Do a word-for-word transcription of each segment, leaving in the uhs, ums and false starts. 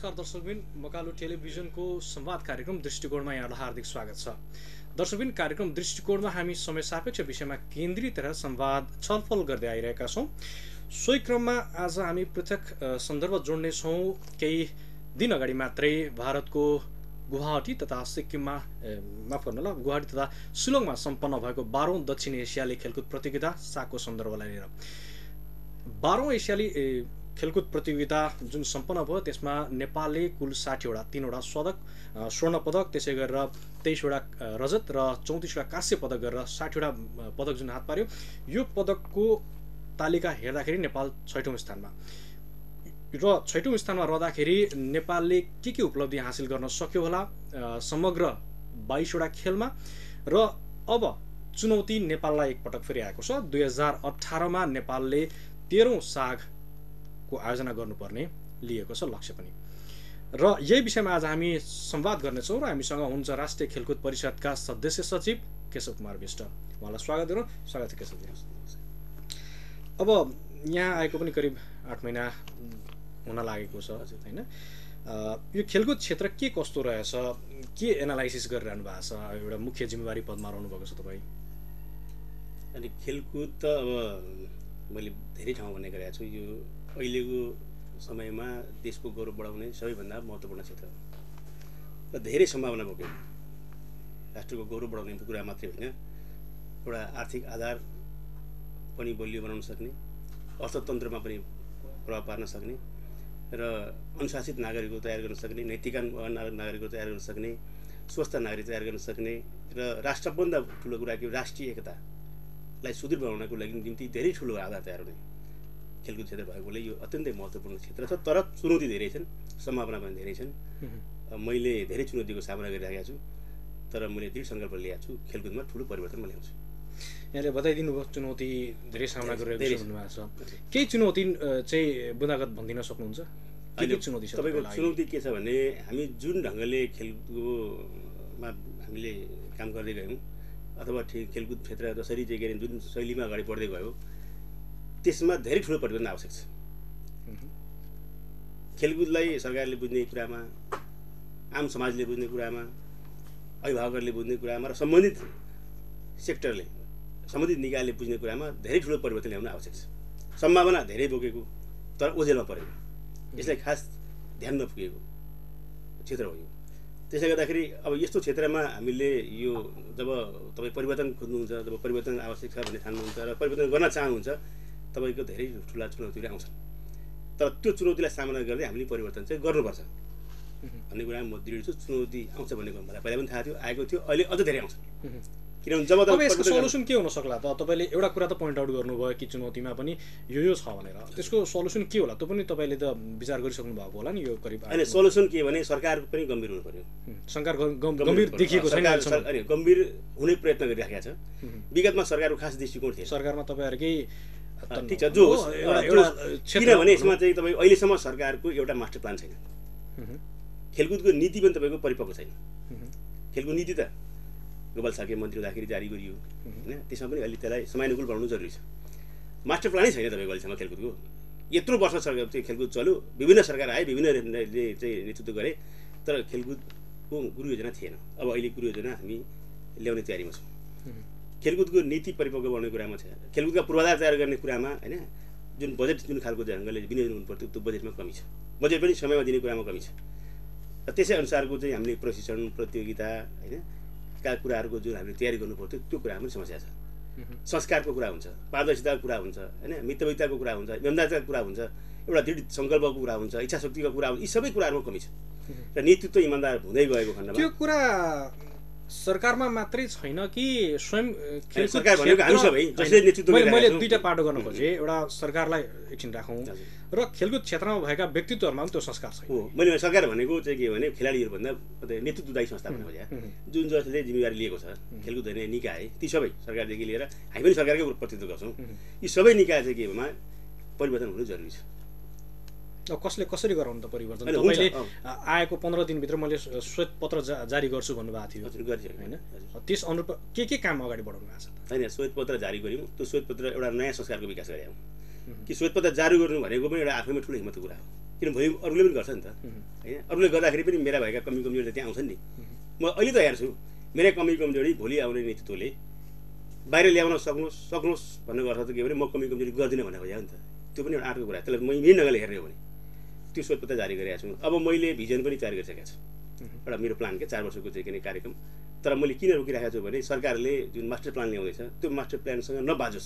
नमस्कार दर्शकबिन, मकालु टेलिभिजनको संवाद कार्यक्रम दृष्टिकोणमा यहाँलाई हार्दिक स्वागत छ। दर्शकबिन, कार्यक्रम दृष्टिकोणमा हामी समय सापेक्ष विषयमा केन्द्रित रहेर संवाद छलफल गर्दै आइरहेका छौँ। सोही क्रममा आज हामी पृथक सन्दर्भ जोड्नेछौँ। केही दिन अगाडि मात्रै भारतको गुवाहाटी तथा सिक्किममा माफ गर्नु ल गुवाहाटी तथा शिलङमा सम्पन्न भएको बाह्रौँ दक्षिण एसियाली खेलकुद प्रतियोगिता साको सन्दर्भलाई लिएर बाह्रौँ एसियाली खेलकुद प्रतियोगिता जुन सम्पन्न भयो त्यसमा नेपालले कुल साठीवटा तीनवटा पदक स्वर्ण पदक त्यसै गरेर तेइसवटा रजत र चौतिसवटा कांस्य पदक गरेर साठीवटा पदक जुन हात पार्यो। यो पदकको तालिका हेर्दाखेरि नेपाल छैटौँ स्थानमा र छैटौँ स्थानमा रहँदाखेरि नेपालले के के उपलब्धि हासिल गर्न सक्यो होला समग्र बाइसवटा खेलमा। र अब चुनौती नेपाललाई एकपटक फेरि आएको छ। दुई हजार अठारमा नेपालले तेह्रौँ साग को आयोजना गर्नुपर्ने लिएको छ लक्ष्य पनि। र यही विषयमा आज हामी संवाद गर्नेछौँ र हामीसँग हुनुहुन्छ राष्ट्रिय खेलकुद परिषदका सदस्य सचिव केशव कुमार विष्ट। उहाँलाई स्वागत गरौँ। स्वागत छ केशवजी। अब यहाँ आएको पनि करिब आठ महिना हुन लागेको छ होइन। यो खेलकुद क्षेत्र के कस्तो रहेछ, के एनालाइसिस गरिरहनु भएको छ? एउटा मुख्य जिम्मेवारी पदमा रहनु भएको छ तपाईँ। अनि खेलकुद त अब मैले धेरै ठाउँ भन्ने गरेको छु। यो अहिलेको समयमा देशको गौरव बढाउने सबैभन्दा महत्त्वपूर्ण क्षेत्र र धेरै सम्भावना बोक्यो। राष्ट्रको गौरव बढाउने कुरा मात्रै होइन, एउटा आर्थिक आधार पनि बलियो बनाउन सक्ने, अर्थतन्त्रमा पनि प्रभाव पार्न सक्ने र अनुशासित नागरिकको तयार गर्न सक्ने, नैतिकवान नागरिकको तयार गर्न सक्ने, स्वस्थ नागरिक तयार गर्न सक्ने र राष्ट्रभन्दा ठुलो कुरा के राष्ट्रिय एकतालाई सुदृढ बनाउनको लागि निम्ति धेरै ठुलो आधार तयार हुने खेलकुद क्षेत्र भएकोले यो अत्यन्तै महत्त्वपूर्ण क्षेत्र छ। तर चुनौती धेरै छन्, सम्भावना पनि धेरै छन्। मैले धेरै चुनौतीको सामना गरिरहेको छु, तर मैले दृढ सङ्कल्प लिएको छु खेलकुदमा ठुलो परिवर्तन म ल्याउँछु। यहाँले बताइदिनु भयो चुनौती धेरै सामना गरिरहेको भन्नुभएको छ। केही चुनौती चाहिँ बुँदागत भनिदिन सक्नुहुन्छ? अहिले चुनौती छ तपाईँको चुनौती के छ भने हामी जुन ढङ्गले खेलकुदमा हामीले काम गर्दै गयौँ अथवा खेलकुद क्षेत्र जसरी चाहिँ के अरे जुन शैलीमा अगाडि बढ्दै गयो त्यसमा धेरै ठुलो परिवर्तन आवश्यक छ। खेलकुदलाई सरकारले बुझ्ने कुरामा, आम समाजले बुझ्ने कुरामा, अभिभावकहरूले बुझ्ने कुरामा र सम्बन्धित सेक्टरले सम्बन्धित निकायले बुझ्ने कुरामा धेरै ठुलो परिवर्तन ल्याउन आवश्यक छ। सम्भावना धेरै बोकेको तर ओझेलमा परेको, यसलाई खास ध्यान नपुगेको क्षेत्र हो यो। त्यसले गर्दाखेरि अब यस्तो क्षेत्रमा हामीले यो जब तपाईँ परिवर्तन खोज्नुहुन्छ, जब परिवर्तन आवश्यक छ भन्ने ठान्नुहुन्छ र परिवर्तन गर्न चाहनुहुन्छ तपाईँको धेरै ठुला चुनौतीहरू आउँछन्। तर त्यो चुनौतीलाई सामना गर्दै हामीले परिवर्तन चाहिँ गर्नुपर्छ भन्ने कुरामा म दृढ छु। चुनौती आउँछ भन्ने कुरा मलाई पहिला पनि थाहा थियो, आएको थियो, अहिले अझ धेरै आउँछन्। किनभने जब अब यसको सल्युसन के हुन सक्ला त? तपाईँले एउटा कुरा त पोइन्ट आउट गर्नुभयो कि चुनौतीमा पनि यो यो छ भनेर, त्यसको सल्युसन के होला? त्यो पनि तपाईँले त विचार गरिसक्नु भएको होला नि। यो करिब होइन, सल्युसन के भने सरकार पनि गम्भीर हुनु पर्यो। सरकार गम्भीर देखिएको छैन, गम्भीर हुने प्रयत्न गरिराखेको छ। विगतमा सरकारको खास दृष्टिकोण थियो। सरकारमा तपाईँहरूकै ठिक छ जो किनभने यसमा चाहिँ तपाईँ अहिलेसम्म सरकारको एउटा मास्टर प्लान छैन। खेलकुदको नीति पनि तपाईँको परिपक्व छैन। खेलकुद नीति त गोपाल साके मन्त्री हुँदाखेरि जारी गरियो होइन, त्यसमा पनि अहिले त्यसलाई समयानुकूल बनाउनु जरुरी छ। मास्टर प्लानै छैन तपाईँको अहिलेसम्म खेलकुदको। यत्रो वर्ष सरकार चाहिँ खेलकुद चल्यो, विभिन्न सरकार आए, विभिन्नले चाहिँ नेतृत्व गरे, तर खेलकुदको गुरु योजना थिएन। अब अहिले गुरु योजना हामी ल्याउने तयारीमा छौँ। खेलकुदको नीति परिपक्व बनाउने कुरामा छ, खेलकुदका पूर्वाधार तयार गर्ने कुरामा होइन, जुन बजेट जुन खालको ढङ्गले विनियोजन हुनुपर्थ्यो त्यो बजेटमा कमी छ। बजेट पनि समयमा दिने कुरामा कमी छ। र त्यसै अनुसारको चाहिँ हामीले प्रशिक्षण प्रतियोगिता होइन का कुराहरूको जुन हामीले तयारी गर्नुपर्थ्यो त्यो कुरामा पनि समस्या छ। संस्कारको कुरा हुन्छ, पारदर्शिताको कुरा हुन्छ होइन, मितव्ययिताको कुरा हुन्छ, इमानदारीको कुरा हुन्छ, एउटा दृढ सङ्कल्पको कुरा हुन्छ, इच्छा शक्तिको कुरा हुन्छ। यी सबै कुराहरूमा कमी छ र नेतृत्व इमानदार हुँदै गएको खण्डमा त्यो कुरा सरकारमा मात्रै छैन कि स्वयं सरकार भनेको हामी सबै जसले नेतृत्व गरिरहेका मैले दुईटा पाटो गर्न खोजेँ। एउटा सरकारलाई एकछिन राखौँ र खेलकुद क्षेत्रमा भएका व्यक्तित्वहरूमा पनि त्यो संस्कार छैन। हो, मैले सरकार भनेको चाहिँ के भने खेलाडीहरूभन्दा नेतृत्वदायी संस्था भन्नु खोजेँ, जुन जसले जिम्मेवारी लिएको छ। खेलकुद हेर्ने निकाय ती सबै सरकारदेखि लिएर हामी पनि सरकारकै प्रतिनिधित्व गर्छौँ। यी सबै निकाय चाहिँ केमा परिवर्तन हुनु जरुरी छ। अब कसले कसरी गराउनु त परिवर्तन? तपाईँले आएको पन्ध्र दिनभित्र मैले श्वेत पत्र जारी गर्छु भन्नुभएको थियो होइन, त्यस अनुरूप के के काम अगाडि बढाउनु भएको छ? होइन, श्वेत पत्र जारी गऱ्यौँ। त्यो श्वेत पत्र एउटा नयाँ संस्कारको विकास गरे कि श्वेत पत्र जारी गर्नु भनेको पनि एउटा आफैमा ठुलो हिम्मतको कुरा हो। किन भोलि अरूले पनि गर्छ नि त होइन अरूले गर्दाखेरि पनि मेरा भएका कमी कमजोरी त्यहाँ आउँछन् नि म अहिले त हेर्छु मेरै कमी कमजोरी भोलि आउने नेतृत्वले बाहिर ल्याउन सक्नुहोस् सक्नुहोस् भन्ने गर्छ त के भने म कमी कमजोरी गर्दिनँ भनेर भयो नि त त्यो पनि एउटा आर्टको कुरा त्यसलाई म मेन ढङ्गले हेर्ने हो भने त्यो सोधपत्ता जारी गरेको छु अब मैले भिजन पनि तयार गरिसकेको छु एउटा मेरो प्लान के चार वर्षको चाहिँ किन कार्यक्रम तर मैले किन रोकिरहेको छु भने सरकारले जुन मास्टर प्लान ल्याउँदैछ त्यो मास्टर प्लानसँग नबाजोस्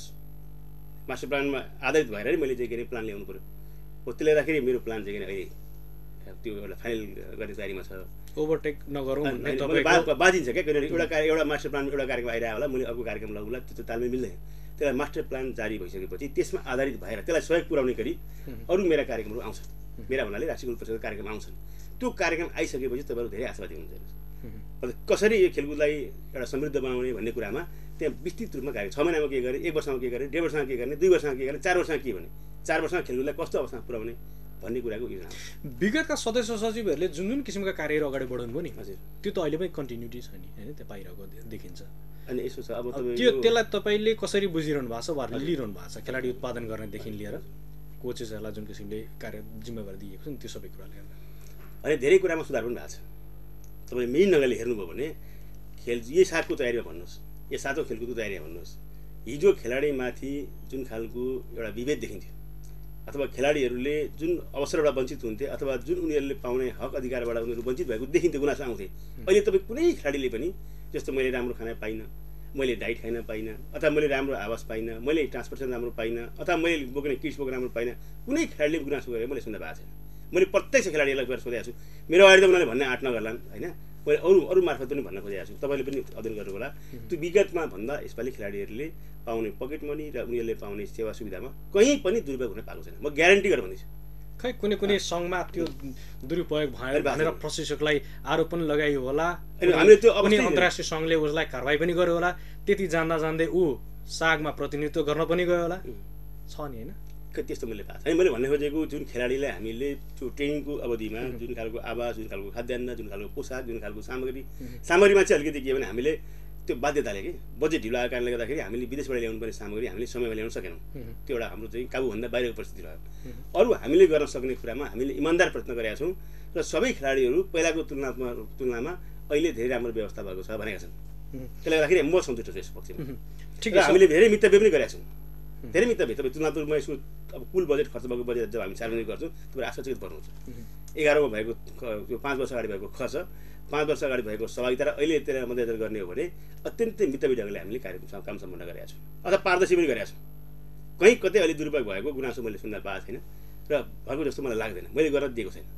मास्टर प्लानमा आधारित भएर नै मैले चाहिँ किन प्लान ल्याउनु पऱ्यो हो त्यसले गर्दाखेरि मेरो प्लान चाहिँ किन अहिले त्यो एउटा फाइनल गर्ने तयारीमा छ ओभरटेक नगरौँ बाजिन्छ क्या किनभने एउटा कार्य एउटा मास्टर प्लान एउटा कार्यक्रम आइरहेको होला मैले अर्को कार्यक्रम लगाउँला त्यो त तालमेल मिल्दैन त्यसलाई मास्टर प्लान जारी भइसकेपछि त्यसमा आधारित भएर त्यसलाई सहयोग पुर्याउने गरी अरू मेरा कार्यक्रमहरू आउँछन् मेरा भन्नाले राष्ट्रिय परिषदको कार्यक्रम आउँछन् त्यो कार्यक्रम आइसकेपछि तपाईँहरू धेरै आशावादी हुनुहुन्छ कसरी यो खेलकुदलाई एउटा समृद्ध बनाउने भन्ने कुरामा त्यहाँ विस्तृत रूपमा कार्य छ महिनामा के गर्ने एक वर्षमा के गर्ने डेढ वर्षमा के गर्ने दुई वर्षमा के गर्ने चार वर्षमा के भने चार वर्षमा खेलकुदलाई कस्तो अवस्थामा पुर्याउने भन्ने कुराको योजना विगतका सदस्य सचिवहरूले जुन जुन किसिमका कार्यहरू अगाडि बढाउनु भयो नि हजुर त्यो त अहिले पनि कन्टिन्युटी छ नि होइन त्यो बाहिरको देखिन्छ अनि यसो छ अब त्यो त्यसलाई तपाईँले कसरी बुझिरहनु भएको छ उहाँहरूले लिइरहनु भएको छ खेलाडी उत्पादन गर्नेदेखि लिएर कोचेसहरूलाई जुन किसिमले कार्य जिम्मेवारी दिएको छ नि त्यो सबै कुराले गर्दा अनि धेरै कुरामा सुधार पनि भएको छ तपाईँले मेन ढङ्गले हेर्नुभयो भने खेल यो साथको तयारीमा भन्नुहोस् यो सातो खेलकुदको तयारीमा भन्नुहोस् हिजो खेलाडीमाथि जुन खालको एउटा विभेद देखिन्थ्यो अथवा खेलाडीहरूले जुन अवसरबाट वञ्चित हुन्थे अथवा जुन उनीहरूले पाउने हक अधिकारबाट उनीहरू वञ्चित भएको देखिन्थ्यो गुनासो आउँथे अहिले तपाईँ कुनै खेलाडीले पनि जस्तो मैले राम्रो खाना पाइनँ मैले डाइट खान पाइनँ अथवा मैले राम्रो आवास पाइनँ मैले ट्रान्सपोर्टेसन राम्रो पाइनँ अथवा मैले बोक्ने किट्स बोक्न राम्रो पाइनँ कुनै खेलाडीले गुनासो गरेर मैले सुन्दा भएको छैन मैले प्रत्यक्ष खेलाडीलाई गएर सोधेको छु मेरो अगाडि त उनीहरूले भन्ने आँट नगर्लान् होइन मैले अरू अरू मार्फत पनि भन्न खोजेको छु तपाईँले पनि अध्ययन गर्नु होला त्यो विगतमा भन्दा यसपालि खेलाडीहरूले पाउने पकेट मनी र उनीहरूले पाउने सेवा सुविधामा कहीँ पनि दुरुपयोग हुन पाएको छैन म ग्यारेन्टी गरेर भन्दैछु खै कुनै कुनै सङ्घमा त्यो दुरुपयोग भयो भनेर प्रशिक्षकलाई आरोप पनि लगाइयो होला हामीले त्यो कुनै अन्तर्राष्ट्रिय सङ्घले उसलाई कारवाही पनि गर्यो होला त्यति जान्दा जान्दै ऊ सागमा प्रतिनिधित्व गर्न पनि गयो होला छ नि होइन त्यस्तो मैले पाएको छैन मैले भन्ने खोजेको जुन खेलाडीलाई हामीले त्यो ट्रेनिङको अवधिमा जुन खालको आवास जुन खालको खाद्यान्न जुन खालको पोसाक जुन खालको सामग्री सामग्रीमा चाहिँ अलिकति के भने हामीले त्यो बाध्यताले कि बजेट ढिलो आएको कारणले गर्दाखेरि हामीले विदेशबाट ल्याउनु पर्ने सामग्री हामीले समयमा ल्याउन सकेनौँ त्यो एउटा हाम्रो चाहिँ काबुभन्दा बाहिरको परिस्थिति रह्यो अरू हामीले गर्न सक्ने कुरामा हामीले इमान्दार प्रयत्न गरेका छौँ र सबै खेलाडीहरू पहिलाको तुलनामा तुलनामा अहिले धेरै राम्रो व्यवस्था भएको छ भनेका छन् त्यसले गर्दाखेरि म सन्तुष्ट छु यस पक्षमा ठिक छ हामीले धेरै मितव्य पनि गरेका छौँ धेरै मितव्य तपाईँ तुलनात्मक रूपमा यसको अब कुल बजेट खर्च भएको बजेट जब हामी सार्वजनिक गर्छौँ तपाईँ आश्चर्यचकित पर्नुहुन्छ एघारमा भएको त्यो पाँच वर्ष अगाडि भएको खर्च पाँच वर्ष अगाडि भएको सहभागिता र अहिले त्यसलाई मध्यनजर गर्ने हो भने अत्यन्तै मितव्य ढङ्गले हामीले कार्यक्रम काम सम्पन्न गरेका छौँ अथवा पारदर्शी पनि गरेका छौँ कहीँ कतै अहिले दुरुपयोग भएको गुनासो मैले सुन्दा पाएको छैन र भएको जस्तो मलाई लाग्दैन मैले गरेर दिएको छैन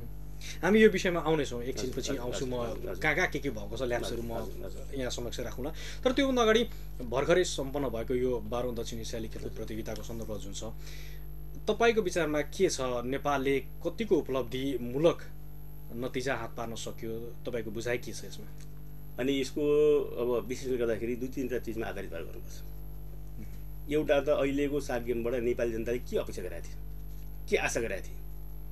हामी यो विषयमा आउनेछौँ एकछिनपछि आउँछु म कहाँ कहाँ के के भएको छ ल्याब्सहरू म यहाँ समक्ष राखौँला तर त्योभन्दा अगाडि भर्खरै सम्पन्न भएको यो बाह्रौँ दक्षिण एसियाली खेलकुद प्रतियोगिताको सन्दर्भ जुन छ तपाईँको विचारमा के छ नेपालले कतिको उपलब्धिमूलक नतिजा हात पार्न सक्यो तपाईँको बुझाइ के छ यसमा अनि यसको अब विशेष गर्दाखेरि दुई तिनवटा चिजमा आधारित भएर गर्नुपर्छ एउटा त अहिलेको सात गेमबाट नेपाली जनताले के अपेक्षा गरेका थिए के आशा गरेका थिए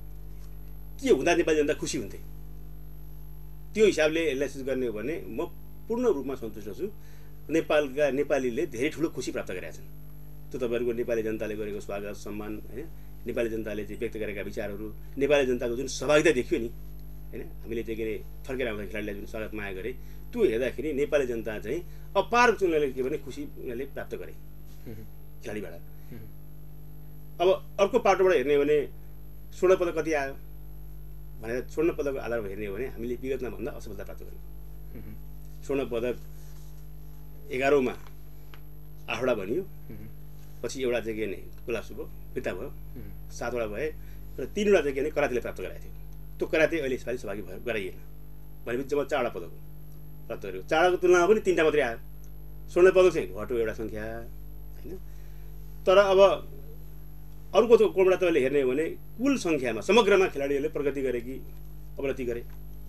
के हुँदा नेपाली जनता खुसी हुन्थे त्यो हिसाबले एनालाइसिस गर्ने हो भने म पूर्ण रूपमा सन्तुष्ट छु नेपालका नेपालीले धेरै ठुलो खुसी प्राप्त गरेका छन् त्यो तपाईँहरूको नेपाली जनताले गरेको स्वागत सम्मान होइन नेपाली जनताले चाहिँ व्यक्त गरेका विचारहरू नेपाली जनताको जुन सहभागिता देखियो नि होइन हामीले चाहिँ के अरे फर्केर आउँदा खेलाडीलाई जुन स्वागत माया गरे त्यो हेर्दाखेरि नेपाली जनता चाहिँ अपार उनीहरूले के भने खुसी उनीहरूले प्राप्त गरे खेलाडीबाट अब अर्को पाटोबाट हेर्ने हो भने स्वर्ण पदक कति आयो भनेर स्वर्ण पदकको आधारमा हेर्ने हो भने हामीले विगतमा भन्दा असफलता प्राप्त गऱ्यौँ स्वर्ण पदक एघारौँमा आठवटा बनियो पछि एउटा चाहिँ के भने खुलासो भयो फिर्ता भयो सातवटा भए र तिनवटा चाहिँ के भने करातेले प्राप्त गराएको थियो त्यो कराते अहिले यसपालि सहभागी भयो गराइएन भनेपछि जब चारवटा पदक प्राप्त गर्यो चारवटाको तुलनामा पनि तिनवटा मात्रै आयो स्वर्ण पदक चाहिँ घट्यो एउटा सङ्ख्या होइन तर अब अर्को कोणबाट तपाईँले हेर्ने हो भने कुल सङ्ख्यामा समग्रमा खेलाडीहरूले प्रगति गरे कि अवनति गरे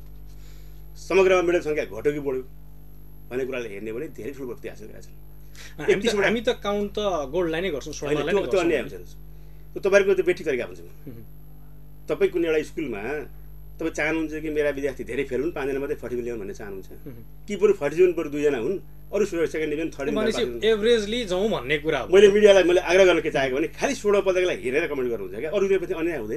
समग्रमा मेडल सङ्ख्या घट्यो कि बढ्यो भन्ने कुराले हेर्ने हो भने धेरै ठुलो प्रगति हासिल गरेका छन् हामी त काउन्ट त गोल्डलाई नै गर्छौँ त्यो अन्याय हुन्छ त्यो तपाईँहरूको त्यो बेठी तरिका हुन्छ तपाईँ कुनै एउटा स्कुलमा तपाईँ चाहनुहुन्छ कि मेरा विद्यार्थी धेरै फेल हुन् पाँचजना मात्रै फर्टी ल्याउन् भन्ने चाहनुहुन्छ कि बरु फर्टी जुन बरु दुईजना हुन् अरू second division third division averagely जाउँ भन्ने कुरा हो मैले मिडियालाई मैले आग्रह गर्न के चाहेको भने खालि स्वर्ण पदकलाई हेरेर कमेन्ट गर्नुहुन्छ क्या अरूप्रति अन्याय हुँदैन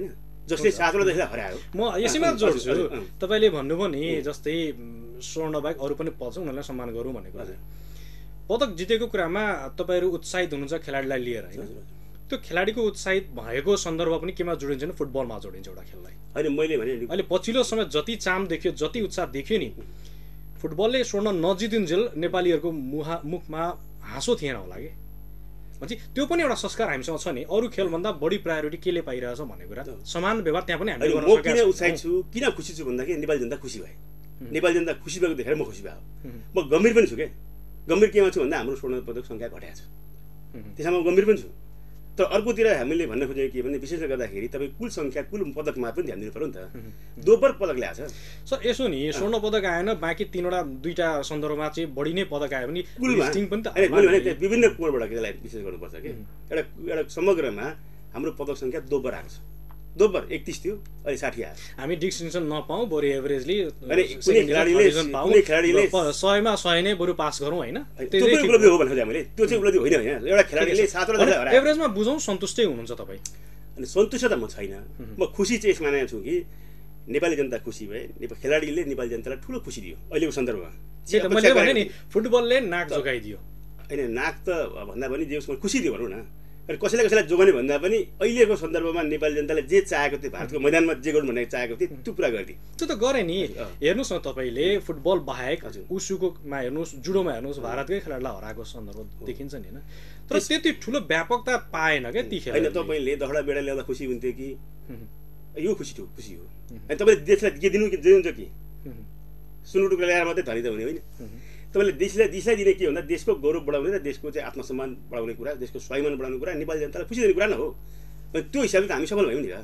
जसले सातवटा देशलाई हरायो। म यसैमा जोड्छु, तपाईँले भन्नुभयो नि जस्तै स्वर्ण बाहेक अरू पनि पद छ उनीहरूलाई सम्मान गरौँ भनेको। पदक जितेको कुरामा तपाईँहरू उत्साहित हुनुहुन्छ खेलाडीलाई लिएर होइन, त्यो खेलाडीको उत्साहित भएको सन्दर्भ पनि केमा जोडिन्छ नि, फुटबलमा जोडिन्छ एउटा खेललाई होइन। मैले भने अहिले पछिल्लो समय जति चाम देखियो, जति उत्साह देखियो नि, फुटबलले स्वर्ण नजितिन्जेल नेपालीहरूको मुहा मुखमा हाँसो थिएन होला कि भन्छ। त्यो पनि एउटा संस्कार हामीसँग छ नि, अरू खेलभन्दा बढी प्रायोरिटी केले पाइरहेछ भन्ने कुरा, समान व्यवहार त्यहाँ पनि हामीले गर्न सकेका छौँ। म किन उत्साहित छु, किन खुसी छु भन्दाखेरि नेपाली जनता खुसी भए, नेपाली जनता खुसी भएको देखेर म खुसी भएको। म गम्भीर पनि छु क्या, गम्भीर केमा छु भन्दा हाम्रो स्वर्ण पदक सङ्ख्या घटेको छ, त्यसमा म गम्भीर पनि छु। तर अर्कोतिर हामीले भन्न खोजेको के भने विशेष गर्दाखेरि तपाईँ कुल सङ्ख्या कुल पदकमा पनि ध्यान दिनु पऱ्यो नि त। दोब्बर पदक ल्याएको छ सर, यसो नि स्वर्ण पदक आएन, बाँकी तिनवटा दुईवटा सन्दर्भमा चाहिँ बढी नै पदक आयो भने कुलमा पनि त मैले भने त्यो विभिन्न कोणबाट त्यसलाई विशेष गर्नुपर्छ कि एउटा एउटा समग्रमा हाम्रो पदक सङ्ख्या दोब्बर आएको छ। दोब्बर एकतिस थियो, अहिले साठी आयो। हामी डिस्टिङसन नपाउँ, बरु एभरेजली कुनै खेलाडीले कुनै खेलाडीले सयमा सय नै बरु पास गरौँ होइन, त्यो पनि उपलब्धि हो भनेको मैले, त्यो चाहिँ उपलब्धि होइन होइन। एउटा खेलाडीले सातवटा हरायो, एभरेजमा बुझौँ सन्तुष्टै हुनुहुन्छ तपाईँ? अनि सन्तुष्ट त म छैन, म खुसी चाहिँ यसमा छु कि नेपाली जनता खुसी भए, नेपाली खेलाडीले नेपाली जनतालाई ठुलो खुसी दियो अहिलेको सन्दर्भमा। मैले भने नि फुटबलले नाक जोगाइदियो होइन, नाक त भन्दा पनि जे उसमा खुसी दियो भनौँ न। अनि कसैलाई कसैलाई जोगाउने भन्दा पनि अहिलेको सन्दर्भमा नेपाली जनताले जे चाहेको थियो, भारतको मैदानमा जे गर्नु भनेर चाहेको थियो त्यो पुरा गरिदियो। त्यो त गरे नि। हेर्नुहोस् न तपाईँले फुटबल बाहेक उसुकोमा हेर्नुहोस्, जुडोमा हेर्नुहोस्, भारतकै खेलाडीलाई हराएको सन्दर्भ देखिन्छ नि होइन, तर त्यति ठुलो व्यापकता पाएन क्या ती खेल। होइन तपाईँले दहडा बेडा ल्याउँदा खुसी हुन्थ्यो कि यो खुसी थियो, खुसी हो। अनि तपाईँले देशलाई के दिनु दिनुहुन्छ कि सुनुटुको ल्याएर मात्रै धनी त हुने होइन। तपाईँले देशलाई देशलाई दिने के भन्दा देशको गौरव बढाउने र देशको चाहिँ आत्मसम्मान बढाउने कुरा, देशको स्वाभिमान बढाउने कुरा, नेपाली जनतालाई खुसी दिने कुरा न हो। अनि त्यो हिसाबले त हामी सफल भयौँ नि त।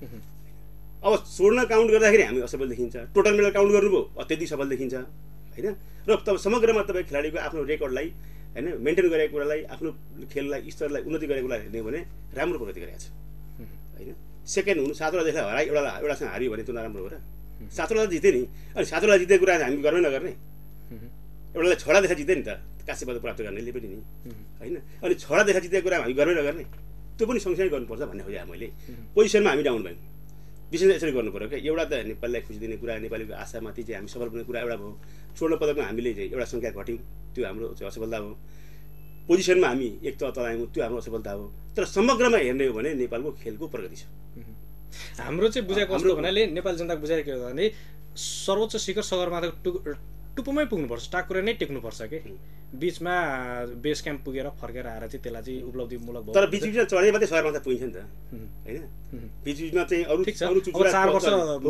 अब स्वर्ण काउन्ट गर्दाखेरि हामी असफल देखिन्छ, टोटल मेडल काउन्ट गर्नुभयो अत्यधिक सफल देखिन्छ होइन। र तब समग्रमा तपाईँ खेलाडीको आफ्नो रेकर्डलाई होइन मेन्टेन गरेको कुरालाई, आफ्नो खेललाई स्तरलाई उन्नति गरेको कुरा हेर्ने भने राम्रो प्रगति गरेको छ होइन। सेकेन्ड हुनु सातवटा देशलाई हराइ एउटा एउटासँग हारियो भने त्यो नराम्रो हो र? सातवटा जिते नि, अनि सातवटा जितेको कुरा हामी गर्नै नगर्ने, एउटालाई छवटा देखा जित्यो नि त काश्य पदक प्राप्त गर्नेले पनि नि होइन। अनि छवटा देखा जितेको कुरा हामी गर्नै नगर्ने, त्यो पनि सँगसँगै गर्नुपर्छ भन्ने खोजेँ मैले। पोजिसनमा हामी डाउन भयौँ, विशेष यसरी गर्नु पऱ्यो क्या। एउटा त नेपालीलाई खुसी दिने कुरा, नेपालीको आशामाथि चाहिँ हामी सफल हुने कुरा एउटा भयो। स्वर्ण पदकमा हामीले चाहिँ एउटा सङ्ख्या घट्यौँ, त्यो हाम्रो असफलता हो। पोजिसनमा हामी एक त तलायौँ, त्यो हाम्रो असफलता हो। तर समग्रमा हेर्ने हो भने नेपालको खेलको प्रगति छ। हाम्रो चाहिँ बुझाएको कस्तो भन्नाले नेपाली जनताको बुझाएको के हो भने सर्वोच्च शिखर सगरमाथाको टु टुप्पोमै पुग्नुपर्छ, टाकुरा नै टेक्नुपर्छ कि बिचमा बेस क्याम्प पुगेर फर्केर आएर चाहिँ त्यसलाई चाहिँ उपलब्धिमूलक भयो। तर बिच बिचमा चढे मात्रै सगरमाथा पुगिन्छ नि त होइन। बिच बिचमा चाहिँ अरू अरू चुचुरा चार वर्ष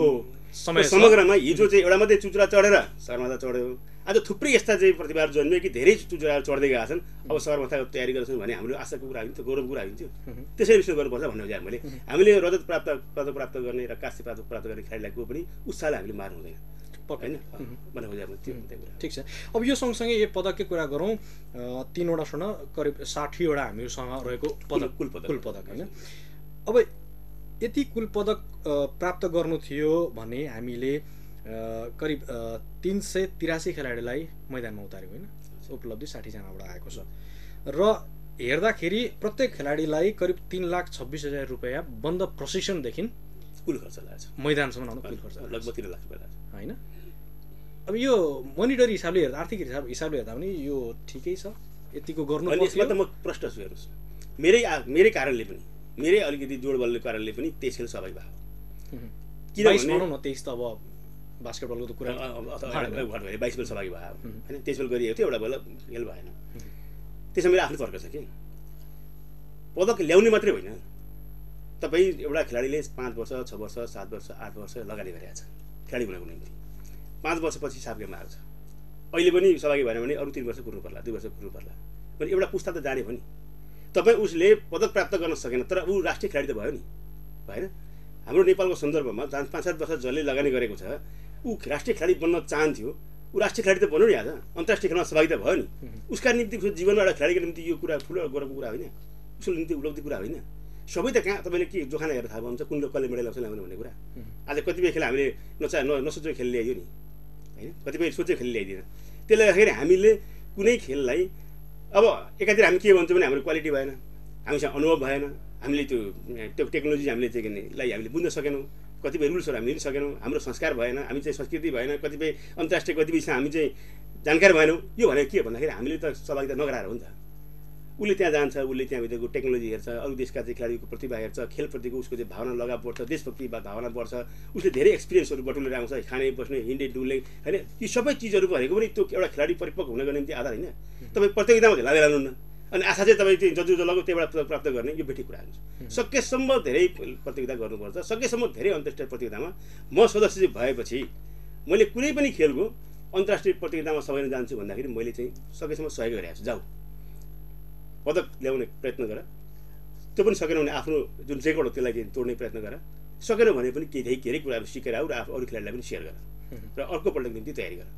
समय समग्रमा हिजो चाहिँ एउटा मात्रै चुचुरा चढेर सगरमाथा चढ्यो। आज थुप्रै यस्ता चाहिँ प्रतिभाहरू जन्मियो कि धेरै चुचुराहरू चढ्दै गएका छन्। अब सगरमाथाको तयारी गर्छन् भने हाम्रो आशाको कुरा हुन्थ्यो, गौरवको कुरा हुन्थ्यो। त्यसरी विश्लेषण गर्नुपर्छ भन्ने हो मैले। हामीले रजत प्राप्त पदक प्राप्त गर्ने र काँस्य पदक प्राप्त गर्ने खेलाडीलाई को पनि उत्साहले हामीले मार्नु हुँदैन होइन भन्ने खोजेँ त्यो कुरा। ठिक छ। अब यो सँगसँगै यो पदककै कुरा गरौँ, तिनवटा स्वर्ण करिब साठीवटा हामीहरूसँग रहेको पदक कुल पदक कुल पदक होइन। अब यति कुल पदक प्राप्त गर्नु थियो भने हामीले करिब तिन सय तिरासी खेलाडीलाई मैदानमा उतार्यो होइन, उपलब्धि साठीजनाबाट आएको छ। र हेर्दाखेरि प्रत्येक खेलाडीलाई करिब तिन लाख छब्बिस हजार रुपियाँ बन्द प्रशिक्षणदेखि कुल खर्च लाग्छ, मैदानसम्म आउनु कुल खर्च लगभग तिन लाख रुपियाँ लाग्छ होइन। अब यो मोनिटरी हिसाबले हेर्दा, आर्थिक हिसाब हिसाबले हेर्दा पनि यो ठिकै छ, यतिको गर्नु पर्छ। यसमा त म प्रश्न छु, हेर्नुहोस् मेरै मेरै कारणले पनि, मेरै अलिकति जोड बलले कारणले पनि तेइस खेल सहभागी भयो। किनभने भनौँ न तेइस त अब बास्केटबलको त कुरा बाइस बेल सहभागी भयो होइन, तेइस बेल गरिएको थियो, एउटा बेला खेल भएन। त्यसमा मेरो आफ्नो तर्क छ कि पदक ल्याउने मात्रै होइन, तपाईँ एउटा खेलाडीले पाँच वर्ष छ वर्ष सात वर्ष आठ वर्ष लगानी गरेको छ खेलाडी हुनको निम्ति, पाँच वर्षपछि साफ गेममा आएको छ। अहिले पनि सहभागी भएन भने अरू तिन वर्ष कुर्नु पर्ला, दुई वर्ष कुर्नु पर्ला, पनि एउटा पुस्ता त जाने भयो नि। तपाईँ उसले पदक प्राप्त गर्न सकेन तर ऊ राष्ट्रिय खेलाडी त भयो नि भएन। हाम्रो नेपालको सन्दर्भमा पाँच सात वर्ष जसले लगानी गरेको छ ऊ राष्ट्रिय खेलाडी बन्न चाहन्थ्यो, ऊ राष्ट्रिय खेलाडी त बन्यो नि, आज अन्तर्राष्ट्रिय खेलमा सहभागी त भयो नि। उसका निम्ति जीवनमा एउटा खेलाडीको निम्ति यो कुरा ठुलो गौरवको कुरा होइन, उसको निम्ति उपलब्धि कुरा होइन। सबै त कहाँ तपाईँले के जोखाना हेरेर थाहा पाउँछ कुन कसले मेडल ल्याउँछ ल्याउँदैन भन्ने कुरा। आज कतिपय खेल हामीले नचा नसोचेको खेल ल्याइयो नि होइन, कतिपय सोचेको खेल ल्याइदिएन। त्यसले गर्दाखेरि हामीले कुनै खेललाई अब एकातिर हामी के भन्छौँ भने हाम्रो क्वालिटी भएन, हामीसँग अनुभव भएन, हामीले त्यो त्यो टेक्नोलोजी हामीले चाहिँ किनेलाई हामीले बुझ्न सकेनौँ, कतिपय रुल्सहरू हामीले लिन सकेनौँ, हाम्रो संस्कार भएन, हामी चाहिँ संस्कृति भएन, कतिपय अन्तर्राष्ट्रिय गतिविधिसँग हामी चाहिँ जानकार भएनौँ। यो भनेको के भन्दाखेरि हामीले त सहभागिता नगराएर हो नि त। उसले त्यहाँ जान्छ, उसले त्यहाँभित्रको टेक्नोलोजी हेर्छ, अरू देशका चाहिँ खेलाडीको प्रतिभा हेर्छ, खेलप्रतिको उसको चाहिँ भावना लगाव बढ्छ, देशभक्ति भावना बढ्छ, उसले धेरै एक्सपिरियन्सहरू बटुलेर आउँछ, खाने बस्ने हिँड्ने डुल्ने होइन, यी सबै चिजहरू भनेको पनि त्यो एउटा खेलाडी परिपक्व हुनको निम्ति आधार होइन। तपाईँ प्रतियोगितामा झेला लानुहुन्न अनि आशा चाहिँ तपाईँ त्यो जजु जलाको त्यहीबाट प्राप्त गर्ने यो बेठी कुरा हुन्छ। सकेसम्म धेरै प्रतियोगिता गर्नुपर्छ, सकेसम्म धेरै अन्तर्राष्ट्रिय प्रतियोगितामा म सदस्य भएपछि मैले कुनै पनि खेलको अन्तर्राष्ट्रिय प्रतियोगितामा सबैले जान्छु भन्दाखेरि मैले चाहिँ सकेसम्म सहयोग गरेको छु। जाऊ पदक ल्याउने प्रयत्न गर, त्यो पनि सकेन भने आफ्नो जुन रेकर्ड हो त्यसलाई तोड्ने प्रयत्न गर, सकेन भने पनि केही धेरै कुराहरू सिकेर आऊ र आफू अरू खेलाडीलाई पनि सेयर गर र अर्कोपल्टको निम्ति तयारी गर।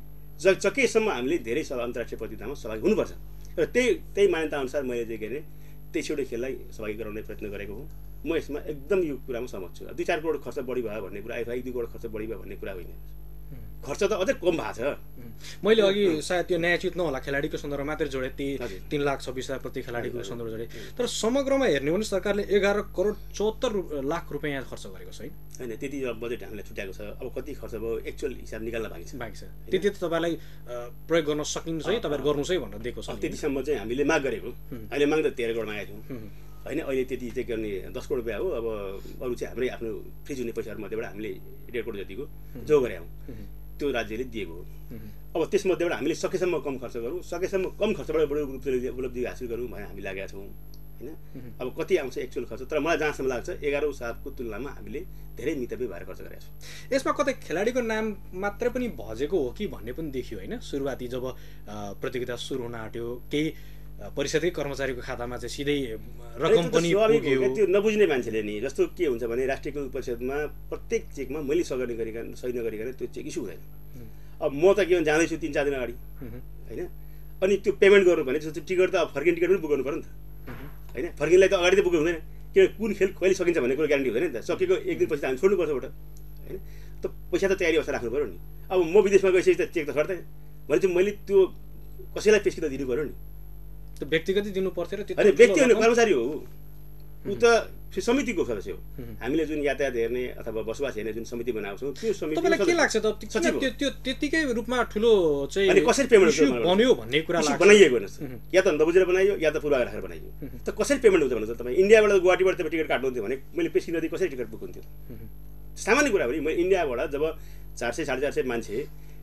ज सकेसम्म हामीले धेरै सल अन्तर्राष्ट्रिय प्रतियोगितामा सहभागी हुनुपर्छ र त्यही त्यही मान्यता अनुसार मैले चाहिँ के अरे तेइसवटै खेललाई सहभागी गराउने प्रयत्न गरेको हुँ। म यसमा एकदम यो कुरामा सहमत छु। दुई चार करोड खर्च बढी भयो भन्ने कुरा, आइफा एक दुई करोड खर्च बढी भयो भन्ने कुरा होइन, खर्च त अझै कम भएको छ। मैले अघि सायद त्यो न्यायोचित नहोला, खेलाडीको सन्दर्भमा मात्रै जोडे, ती तिन लाख छब्बिस हजार प्रति खेलाडीको सन्दर्भ जोडे, तर समग्रमा हेर्ने हो भने सरकारले एघार करोड चौहत्तर लाख रुपियाँ खर्च गरेको छ है। होइन त्यति बजेट हामीलाई छुट्याएको छ। अब कति खर्च भयो एक्चुअल हिसाब निकाल्न बाँकी छ बाँकी छ त्यति त तपाईँलाई प्रयोग गर्न सकिन्छ है, तपाईँहरू गर्नुहोस् है भनेर दिएको छ। त्यतिसम्म चाहिँ हामीले माग गरेको, अहिले माग त तेह्र करोड मागेको थियौँ होइन, अहिले त्यति चाहिँ गर्ने दस करोड रुपियाँ हो। अब अरू चाहिँ हाम्रै आफ्नो फ्रिज हुने पैसाहरूमध्येबाट हामीले डेढ करोड जतिको जो गरे हौँ, त्यो राज्यले दिएको हो। अब त्यसमध्येबाट हामीले सकेसम्म कम खर्च गरौँ, सकेसम्म कम खर्चबाट बढी उपलब्धि हासिल गरौँ भनेर हामी लागेका छौँ होइन। अब कति आउँछ एक्चुअल खर्च, तर मलाई जहाँसम्म लाग्छ एघारौँ सालको तुलनामा हामीले धेरै मितव्य भएर खर्च गरेका छौँ। यसमा कतै खेलाडीको नाम मात्रै पनि भजेको हो कि भन्ने पनि देखियो होइन। सुरुवाती जब प्रतियोगिता सुरु हुन आँट्यो केही परिषदकै कर्मचारीको खातामा चाहिँ सिधै रकम पनि पुग्यो। त्यो नबुझ्ने मान्छेले नि, जस्तो के हुन्छ भने राष्ट्रिय खेल परिषदमा प्रत्येक चेकमा मैले सघ गरिकन सही नगरिकन त्यो चेक इस्यु हुँदैन। अब म त के भन्छ जाँदैछु तिन चार दिन अगाडि होइन, अनि त्यो पेमेन्ट गर्नु भने जस्तो टिकट त अब फर्किने टिकट पनि बुक गर्नु पऱ्यो नि त होइन। फर्किनलाई त अगाडि त बुक हुँदैन, किन कुन खेल कहिले सकिन्छ भन्ने कुरो ग्यारेन्टी हुँदैन नि त। सकेको एक दिन पछि हामी छोड्नुपर्छ एउटा होइन, त पैसा त तयारी अवस्था राख्नु पऱ्यो नि। अब म विदेशमा गइसकेपछि त चेक त खर्दैन भने चाहिँ मैले त्यो कसैलाई पेस्की त दिनु पऱ्यो नि, त्यो व्यक्तिगतै दिनु पर्थ्यो र त्यो होइन व्यक्ति होइन कर्मचारी हो ऊ त समितिको सदस्य हो। हामीले जुन यातायात हेर्ने अथवा बसोबास हेर्ने जुन समिति बनाएको छौँ त्यो समिति तपाईँलाई के लाग्छ त त्यो त्यो त्यतिकै रूपमा ठुलो चाहिँ अनि कसरी पेमेन्ट बन्यो भन्ने कुरा लाग्छ। बनाइएको हेर्नुहोस्, या त नबुझेर बनाइयो या त पूर्वाग्रह राखेर बनाइयो, त कसरी पेमेन्ट हुन्छ भन्नुहोस्। तपाईँ इन्डियाबाट गुवाहाटीबाट तपाईँ टिकट काट्नुहुन्थ्यो भने मैले पेस्की नदी कसरी टिकट बुक हुन्थ्यो? सामान्य कुरा हो नि। मैले इन्डियाबाट जब चार सय साढे चार सय मान्छे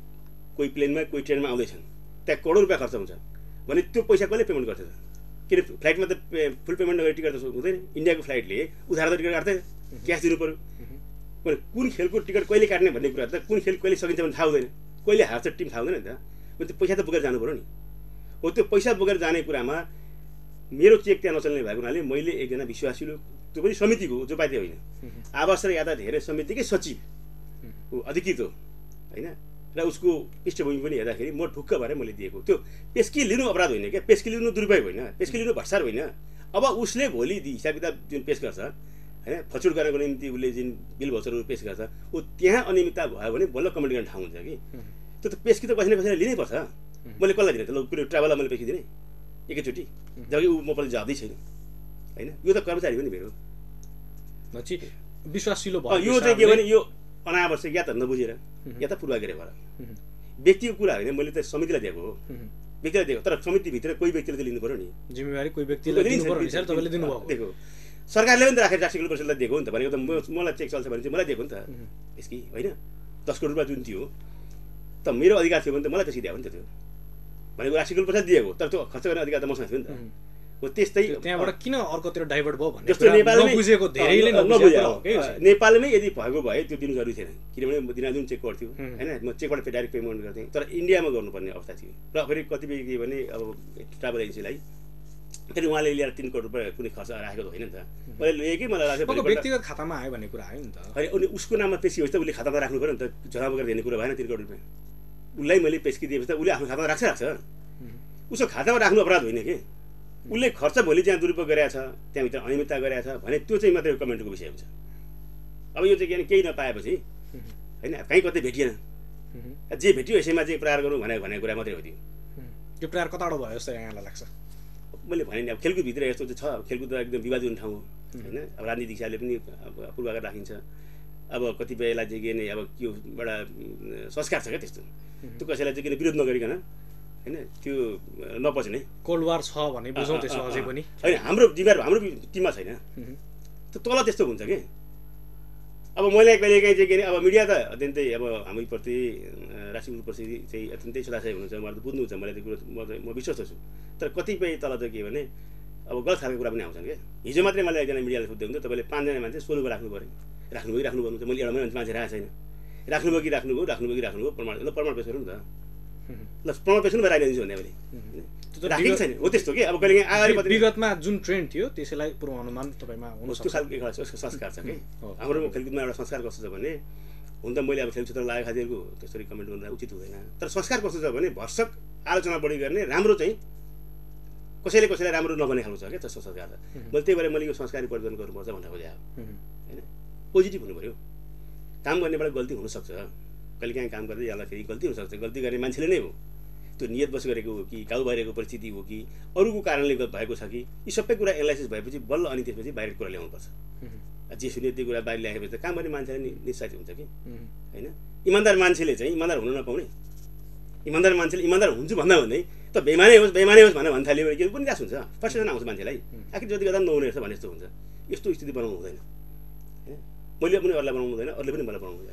कोही प्लेनमा कोही ट्रेनमा आउँदैछन्, त्यहाँ करोड रुपियाँ खर्च हुन्छ भने त्यो पैसा कसले पेमेन्ट गर्छ त? किन फ्लाइटमा त फुल पेमेन्ट नगरी टिकट त हुँदैन। इन्डियाको फ्लाइटले उधार त टिकट काट्दैन, क्यास दिनु पऱ्यो भने कुन खेलको टिकट कहिले काट्ने भन्ने कुरा त, कुन खेल कहिले सकिन्छ भने थाहा हुँदैन, कहिले हार्छ टिम थाहा हुँदैन नि त। भने त्यो पैसा त बोकेर जानु पऱ्यो नि। हो त्यो पैसा बोकेर जाने कुरामा मेरो चेक त्यहाँ नचल्ने भएको हुनाले मैले एकजना विश्वासिलो, त्यो पनि समितिको जो पाइते होइन, आवास र यातायात हेरेर समितिकै सचिव हो, अधिकृत हो होइन, र उसको पृष्ठभूमि पनि हेर्दाखेरि म ढुक्क भएर मैले दिएको। त्यो पेस्की लिनु अपराध होइन क्या, पेस्की लिनु दुरुपयोग होइन, पेस्की लिनु भ्रष्टाचार होइन। अब उसले भोलि हिसाब किताब जुन पेस गर्छ होइन, फचुट गरेको निम्ति उसले जुन बिल भचरहरू पेस गर्छ, ऊ त्यहाँ अनियमितता भयो भने बल्ल कमेन्ट गर्ने ठाउँ हुन्छ कि। त्यो त पेस्की त कसैले कसैले लिनै पर्छ। मैले कसलाई दिने त? ल कुनै ट्राभललाई मैले पेस्की दिने एकैचोटि, जबकि ऊ म पनि जवाबै छैन होइन। यो त कर्मचारी हो नि मेरो, विश्वासिलो भयो। यो चाहिँ के भने यो अनावश्यक या त नबुझेर या त पूर्वाग्रह भएर व्यक्तिको कुरा होइन, मैले त समितिलाई दिएको हो, व्यक्तिलाई दिएको। तर समितिभित्र कोही व्यक्तिले त लिनु पऱ्यो नि जिम्मेवारी, कोही व्यक्तिले दिनुपर्छ। तपाईँले दिनुभएको देखो सरकारले पनि त राखेर राष्ट्रिय खेल परिषदलाई दिएको नि त, भनेको त मलाई चेक चल्छ भने चाहिँ मलाई दिएको नि त यसकी होइन। दस करोड रुपियाँ जुन थियो त मेरो अधिकार थियो भने त मलाई पेस्की दिएको नि त, त्यो भनेको राष्ट्रिय खेल परिषद दिएको, तर त्यो खर्च गर्ने अधिकार त मसँग थियो नि त। हो त्यस्तै त्यहाँबाट किन अर्कोतिर डाइभर्ट भयो भन्ने जस्तो नेपालमै नबुझेको धेरैले नबुझेको। नेपालमै यदि भएको भए त्यो दिनु जरुरी थिएन, किनभने दिनाजुन चेक गर्थ्यो होइन, म चेकबाट डाइरेक्ट पेमेन्ट गर्थेँ। तर इन्डियामा गर्नुपर्ने अवस्था थियो र फेरि कतिपय के भने अब ट्राभल एजेन्सीलाई फेरि उहाँले ल्याएर तिन करोड रुपियाँ कुनै खर्च राखेको त होइन नि त, मैले लिएकै मलाई लाग्छ व्यक्तिगत खातामा आयो भन्ने कुरा आयो नि त। होइन अनि उसको नाममा पेस्की होस् त उसले खातामा राख्नु पऱ्यो नि त, झगडा बोकेर दिने कुरा भएन। तिन करोड रुपियाँ उसलाई मैले पेस्की दिएपछि त उसले आफ्नो खातामा राख्छ राख्छ उसको खातामा राख्नु अपराध होइन कि। उसले खर्च भोलि त्यहाँ दुरुपयोग गरेछ, त्यहाँभित्र अनियमितता गरेछ भने त्यो चाहिँ मात्रै कमेन्टको विषय हुन्छ। अब यो चाहिँ केही नपाएपछि होइन, कहीँ कतै भेटिएन, जे भेट्यो यसैमा चाहिँ प्रहार गरौँ भनेर भनेको कुरा मात्रै हो। त्यो त्यो प्रहार कताबाट भयो जस्तो यहाँलाई लाग्छ? मैले भने नि अब खेलकुदभित्र यस्तो चाहिँ छ, खेलकुद एकदम विवाद हुने ठाउँ हो होइन। अब राजनीतिक हिसाबले पनि पूर्वाग्रह राखिन्छ। अब कतिपयलाई चाहिँ के नै अब के एउटा संस्कार छ क्या त्यस्तो, त्यो कसैलाई चाहिँ किन विरोध नगरिकन होइन त्यो नपच्ने कोल्ड वार छ भने बुझौँ त्यसो अझै पनि होइन। हाम्रो जिम्मेवार हाम्रो टिममा छैन, त्यो तल त्यस्तो हुन्छ कि। अब मैले कहिले काहीँ चाहिँ के अरे अब मिडिया त अत्यन्तै अब हामीप्रति राष्ट्रिय प्रति चाहिँ अत्यन्तै सदाशय हुनुहुन्छ, मलाई त बुझ्नुहुन्छ, मलाई त्यो कुरो म म विश्वस्त छु। तर कतिपय तल चाहिँ के भने अब गलत खालको कुरा पनि आउँछन् क्या। हिजो मात्रै मलाई एकजना मिडियाले सोध्दै हुन्थ्यो तपाईँले पाँचजना मान्छे सोलुको राख्नु पऱ्यो, राख्नुभयो कि राख्नु भन्नुहुन्छ। मैले एउटा मान्छे राखेको छैन, राख्नुभयो कि राख्नुभयो राख्नुभयो कि राख्नुभयो प्रमाण ल प्रमाण पेश गरौँ न त, ल प्रमाण पेश पनि राखिदिन्छु भने मैले राखेको छैन हो त्यस्तो कि। अब कहिले काहीँ अगाडि विगतमा जुन ट्रेन्ड थियो त्यसैलाई पूर्वानुमान तपाईँमा हुनु त्यो खालको एउटा संस्कार छ कि। हाम्रो खेलकुदमा एउटा संस्कार कस्तो छ भने, हुन त मैले अब खेल क्षेत्र लागेको खातिरको त्यसरी कमेन्ट गर्दा उचित हुँदैन, तर संस्कार कस्तो छ भने भर्सक आलोचना बढी गर्ने, राम्रो चाहिँ कसैले कसैलाई राम्रो नबने खालको छ क्या त्यस्तो संस्कार छ। मैले त्यही भएर मैले यो संस्कारी परिवर्तन गर्नुपर्छ भनेर खोजेँ होइन। पोजिटिभ हुनु पऱ्यो, काम गर्नेबाट गल्ती हुनसक्छ, कहिले काहीँ काम गर्दै जाँदाखेरि गल्ती हुनसक्छ, गल्ती गर्ने मान्छेले नै हो, त्यो नियत बस गरेको हो कि गाउँ बाहिरको परिस्थिति हो कि अरूको कारणले भएको छ कि, यी सबै कुरा एनालाइसिस भएपछि बल्ल अनि त्यसपछि बाहिर कुरा ल्याउनुपर्छ। जे सुने त्यो कुरा बाहिर ल्याएपछि त काम गर्ने मान्छेले नि निश्चित हुन्छ कि होइन। इमान्दार मान्छेले चाहिँ इमान्दार हुन नपाउने, इमान्दार मान्छेले इमान्दार हुन्छु भन्दा भन्दै त बेमानै होस् बेमानै होस् भनेर भन्न थाल्यो भने के पनि निराश हुन्छ, फ्रस्ट्रेसन आउँछ मान्छेलाई। आखिर जति गर्दा पनि नहुने रहेछ भने जस्तो हुन्छ। यस्तो स्थिति बनाउनु हुँदैन होइन। मैले पनि अरूलाई बनाउनु हुँदैन, अरूले पनि मलाई बनाउनु हुँदैन।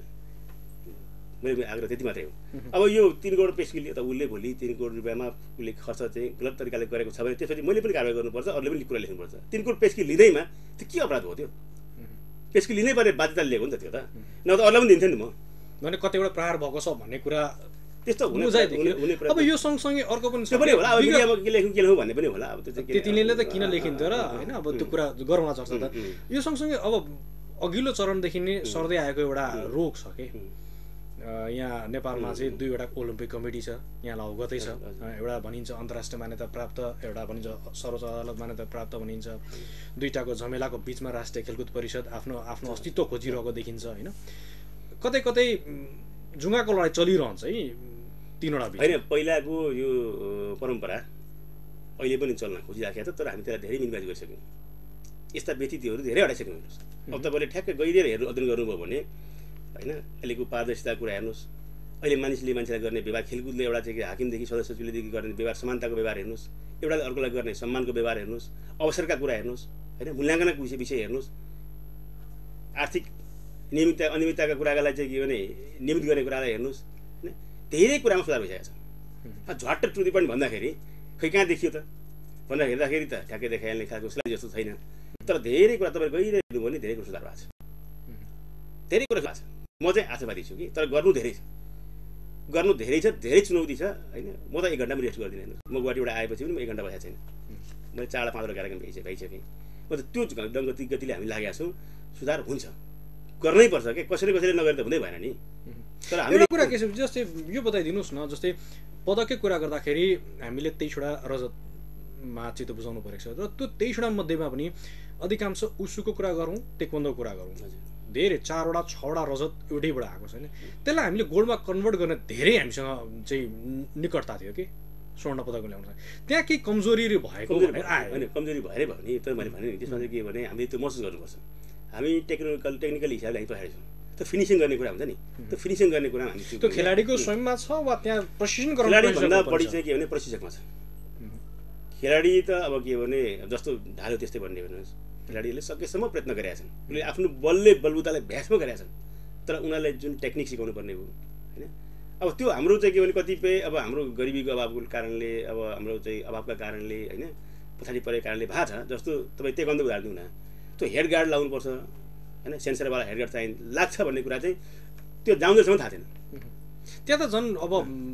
मेरो आग्रह त्यति मात्रै हो। अब यो तिन करोड पेस्की लियो त उसले भोलि तिन करोड रुपियाँमा उसले खर्च चाहिँ गलत तरिकाले गरेको छ भने त्यसपछि मैले पनि कारवाही गर्नुपर्छ, अरूले पनि कुरा लेख्नुपर्छ। तिन करोड पेस्की लिँदैमा त्यो के अपराध हो? त्यो पेस्की लिनै पर्ने बाध्यता लिएको नि त त्यो त, न त अरूलाई पनि दिन्थ्यो नि म भने कतिवटा प्रहार भएको छ भन्ने कुरा त्यस्तो हुने हुने। अब यो सँगसँगै अर्को पनि त्यो पनि होला, अब मिडियामा के लेख्नु के लेख्नु भन्ने पनि होला। अब त्यो चाहिँ त्यतिले त किन लेखिन्थ्यो र होइन, अब त्यो कुरा गरौँला चर्चा त। यो सँगसँगै अब अघिल्लो चरणदेखि नै सर्दै आएको एउटा रोग छ कि यहाँ नेपालमा चाहिँ दुईवटा ओलम्पिक कमिटी छ, यहाँ अवगतै छ। एउटा भनिन्छ अन्तर्राष्ट्रिय मान्यता प्राप्त, एउटा भनिन्छ सर्वोच्च अदालत मान्यता प्राप्त भनिन्छ। दुईटाको झमेलाको बिचमा राष्ट्रिय खेलकुद परिषद आफ्नो आफ्नो अस्तित्व खोजिरहेको देखिन्छ होइन। कतै कतै जुङ्गाको लडाइँ चलिरहन्छ है तिनवटा बिच होइन। पहिलाको यो परम्परा अहिले पनि चल्न खोजिराखेको छ, तर हामी त्यसलाई धेरै मिनिमाइज गरिसक्यौँ। यस्ता व्यतिथिहरू धेरै हटाइसक्यौँ। अब तपाईँले ठ्याक्कै गइदिएर हेर्नु अध्ययन गर्नुभयो भने होइन, अहिलेको पारदर्शिताको कुरा हेर्नुहोस्, अहिले मानिसले मान्छेलाई गर्ने व्यवहार, खेलकुदले एउटा चाहिँ हाकिमदेखि सदस्य सचिवदेखि गर्ने व्यवहार, समानताको व्यवहार हेर्नुहोस्, एउटाले अर्कोलाई गर्ने सम्मानको व्यवहार हेर्नुहोस्, अवसरका कुरा हेर्नुहोस् होइन, मूल्याङ्कनको विषय विषय हेर्नुहोस्, आर्थिक नियमितता अनियमितताका कुरालाई चाहिँ के भने नियमित गर्ने कुरालाई हेर्नुहोस् होइन। धेरै कुरामा सुधार भइसकेको छ। झट्ट ट्रुदी पनि भन्दाखेरि खै कहाँ देखियो त भनेर हेर्दाखेरि त ठ्याक्कै देखाइहाल्ने खालको स्लाइड जस्तो छैन, तर धेरै कुरा तपाईँ गइरहेको भने धेरै कुरा सुधार भएको छ, धेरै कुरा भएको छ। म चाहिँ आशावादी छु कि, तर गर्नु धेरै छ, गर्नु धेरै छ, धेरै चुनौती छ होइन। म त एक घन्टा पनि रेस्ट गर्दिनँ हेर्नु, म गुवाहाटीबाट आएपछि पनि म एक घन्टा बसेको छैन, मैले चारवटा पाँचवटा कार्यक्रम भइसकेँ भइसकेँ म त त्यो गति गतिले हामी लागेका छौँ। सुधार हुन्छ, गर्नै पर्छ क्या, कसैले कसैले नगरे त हुँदै भएन नि। तर एउटा कुरा के छ जस्तै यो बताइदिनुहोस् न, जस्तै पदककै कुरा गर्दाखेरि हामीले तेइसवटा रजतमा चित्त बुझाउनु परेको छ, र त्यो तेइसवटा मध्येमा पनि अधिकांश उसुको कुरा गरौँ, तेक्वोन्दोको कुरा गरौँ, धेरै चारवटा छवटा रजत एउटैबाट आएको छैन। त्यसलाई हामीले गोल्डमा कन्भर्ट गर्न धेरै हामीसँग चाहिँ निकटता थियो कि स्वर्ण पदक ल्याउन। त्यहाँ केही कमजोरी भएको होइन, कमजोरी भएरै भयो नि। तर मैले भने नि त्यसमा चाहिँ के भने हामीले त्यो महसुस गर्नुपर्छ। हामी टेक्निकल टेक्निकल हिसाबले हामी पठाएको छौँ, त्यो फिनिसिङ गर्ने कुरा हुन्छ नि, त्यो फिनिसिङ गर्ने कुरा हामी त्यो खेलाडीको स्वयंमा छ वा त्यहाँ प्रशिक्षण गर्न खेलाडीभन्दा बढी चाहिँ के भने प्रशिक्षकमा छ। खेलाडी त अब के भने जस्तो ढाल्यो त्यस्तै भन्ने भन्नुहोस्, खेलाडीहरूले सकेसम्म प्रयत्न गरेका छन्, उनीहरूले आफ्नो बलले बलबुतालाई भ्यासमा गरेका छन्, तर उनीहरूलाई जुन टेक्निक सिकाउनु पर्ने हो होइन। अब त्यो हाम्रो चाहिँ के भने कतिपय अब हाम्रो गरिबीको अभावको कारणले, अब हाम्रो चाहिँ अभावका कारणले होइन, पछाडि परेको कारणले भएको छ। जस्तो तपाईँ तेक्वान्दो उदाहरण दिउँ न, त्यो हेड गार्ड लाउनुपर्छ होइन, सेन्सरवाला हेड गार्ड चाहिँ लाग्छ भन्ने कुरा चाहिँ त्यो जाउँदैसम्म थाहा थिएन। त्यहाँ त झन् अब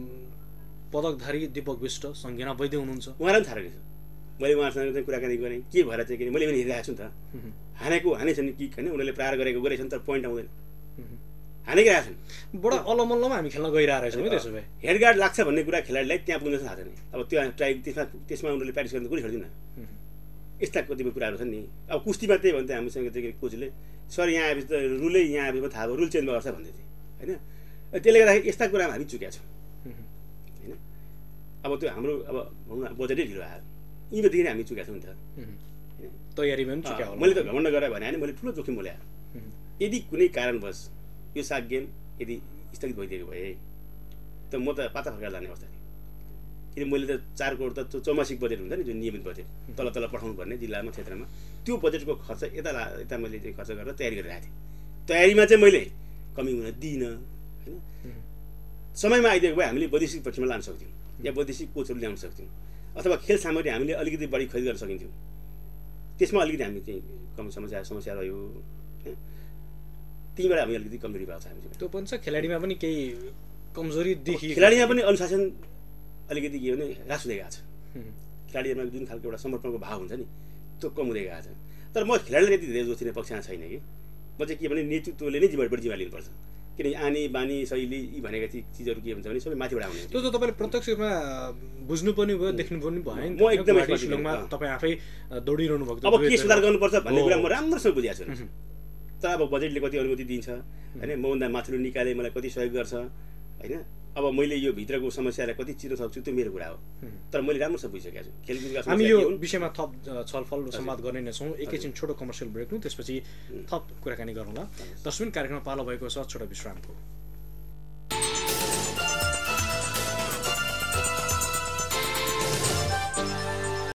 पदकधारी दीपक विष्ट सङ्गीना वैद्य हुनुहुन्छ, उहाँलाई पनि थाहा रहेछ। मैले उहाँसँग चाहिँ कुराकानी गरेँ के भएर चाहिँ किन मैले पनि हेरिरहेको छु नि त, हानेको हानेछन् कि होइन, उनीहरूले प्रहार गरेको गरेछन् तर पोइन्ट आउँदैन, हानेकै आएको छन्। बडा अलमल्लमा हामी खेल्न गइरहेको रहेछौँ त्यसो भए हेड गार्ड लाग्छ भन्ने कुरा खेलाडीलाई त्यहाँ पुग्न थाहा छैन। अब त्यो ट्राई त्यसमा त्यसमा उनीहरूले प्र्याक्टिस गर्न कुनै छोड्दिनँ। यस्ता कतिपय कुराहरू छन् नि। अब कुस्तीमा त्यही भन्थ्यो हामीसँग चाहिँ कोचले, सर यहाँ आएपछि त रुलै यहाँ आएपछि थाहा भयो, रुल चेन्ज गर्छ भन्दै थिएँ होइन। त्यसले गर्दाखेरि यस्ता कुरामा हामी चुकेका छौँ होइन। अब त्यो हाम्रो अब भनौँ न बजेटै ढिलो आयो, यीँदेखि हामी चुकेका छौँ नि त। तयारीमा पनि चुक्या होला। मैले त घमण्ड गरेर भने होइन, मैले ठुलो जोखिम मोल्या। यदि कुनै कारणवश यो साग गेम यदि स्थगित भइदिएको भए त म त पाता फर्काएर जाने अवस्था थियो। किन मैले त चार करोड त चौमासिक बजेट हुन्छ नि, जुन नियमित बजेट तल तल पठाउनु पर्ने जिल्लामा क्षेत्रमा, त्यो बजेटको खर्च यता यता मैले चाहिँ खर्च गरेर तयारी गरिरहेको थिएँ। तयारीमा चाहिँ मैले कमी हुन दिइनँ होइन। समयमा आइदिएको भए हामीले वैदेशिक पक्षमा लान सक्थ्यौँ या वैदेशिक कोचहरू ल्याउन सक्थ्यौँ, अथवा खेल सामग्री हामीले अलिकति बढी खरिद गर्न सकिन्थ्यौँ। त्यसमा अलिकति हामी चाहिँ कम समस्या समस्या रह्यो होइन। तीबाट हामी अलिकति कमजोरी भएको छ हामी। त्यो पनि छ, खेलाडीमा पनि केही कमजोरी देखियो। खेलाडीमा पनि अनुशासन अलिकति के भने रास हुँदै गएको छ। खेलाडीहरूमा जुन खालको एउटा समर्पणको भाव हुन्छ नि, त्यो कम हुँदै गएको छ। तर म खेलाडीलाई यति धेरै जोसिने पक्षमा छैन कि। म चाहिँ के भने नेतृत्वले नै जिम्मा बढी जिम्मा लिनुपर्छ। किनकि आनी बानी शैली यी भनेका चिजहरू के हुन्छ भने सबै माथिबाट आउने। त्यो त तपाईँले प्रत्यक्ष रूपमा बुझ्नु पनि भयो, देख्नु पनि भयो नि। म एकदमै शिलङमा तपाईँ आफै दौडिरहनु भएको। अब के सुधार गर्नुपर्छ भन्ने कुरा म राम्रोसँग बुझाएको छु। तर अब बजेटले कति अनुमति दिन्छ होइन, मभन्दा माथिल्लो निकायले मलाई कति सहयोग गर्छ होइन। अब मैले यो भित्रको समस्यालाई कति चिर्न सक्छु त्यो मेरो कुरा हो। तर मैले राम्रोसँग बुझिसकेको छु। खेलकुदका हामी यो विषयमा थप छलफल संवाद गर्ने नै छौँ। एकैछिन छोटो कमर्सियल ब्रेक लिउँ, त्यसपछि थप कुराकानी गरौँला। दर्शक कार्यक्रममा पालो भएको छ छोटो विश्रामको।